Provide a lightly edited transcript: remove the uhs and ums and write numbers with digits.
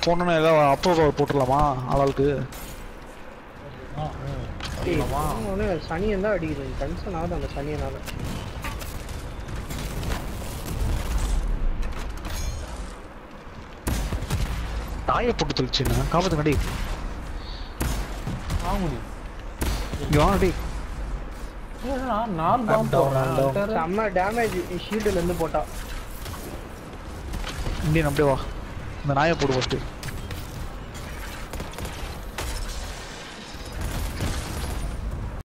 போனோன்னு ஏதாவது அப்போ போட்டுடலாமா ஆளாளுக்கு? சனியன் தான் அடிக்குது டென்ஷன் ஆகுது அந்த சனியனால. நாயை போட்டு தெளிச்சுண்ணா காப்பாத்து நடி. இங்க வாங்கடி. செம்ம டேமேஜ் ஷீல்டுல இருந்து போட்டா. இந்தியன் அப்படியே வா. இந்த நாயை போடு ஃபர்ஸ்ட்.